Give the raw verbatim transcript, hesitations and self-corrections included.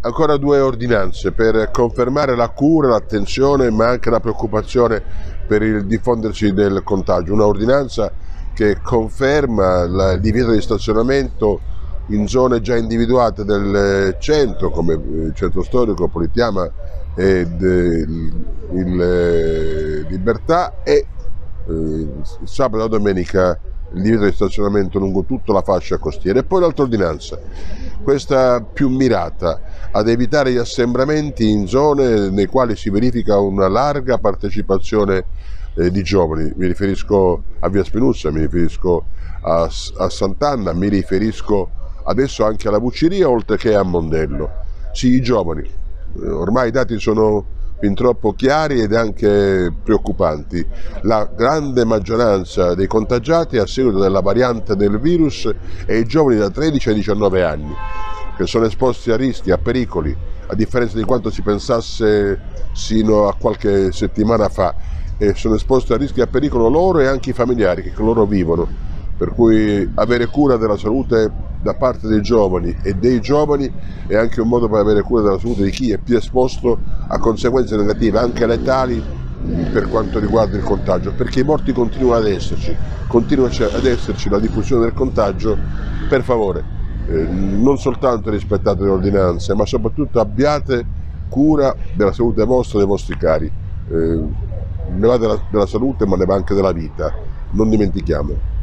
ancora due ordinanze per confermare la cura, l'attenzione ma anche la preoccupazione per il diffondersi del contagio. Una ordinanza che conferma il divieto di stazionamento in zone già individuate del centro come il centro storico, Politeama ed il Libertà, e eh, sabato e domenica il divieto di stazionamento lungo tutta la fascia costiera. E poi l'altra ordinanza, questa più mirata ad evitare gli assembramenti in zone nei quali si verifica una larga partecipazione eh, di giovani. Mi riferisco a Via Spinuzza, mi riferisco a, a Sant'Anna, mi riferisco adesso anche alla Vucciria, oltre che a Mondello. Sì, i giovani. Eh, ormai i dati sono fin troppo chiari ed anche preoccupanti. La grande maggioranza dei contagiati a seguito della variante del virus è i giovani da tredici ai diciannove anni, che sono esposti a rischi, a pericoli, a differenza di quanto si pensasse sino a qualche settimana fa, e sono esposti a rischi e a pericolo loro e anche i familiari che con loro vivono. Per cui avere cura della salute da parte dei giovani e dei giovani è anche un modo per avere cura della salute di chi è più esposto a conseguenze negative, anche letali, per quanto riguarda il contagio, perché i morti continuano ad esserci, continua ad esserci la diffusione del contagio. Per favore, eh, non soltanto rispettate le ordinanze, ma soprattutto abbiate cura della salute vostra e dei vostri cari. Eh, ne va della, della salute, ma ne va anche della vita, non dimentichiamo.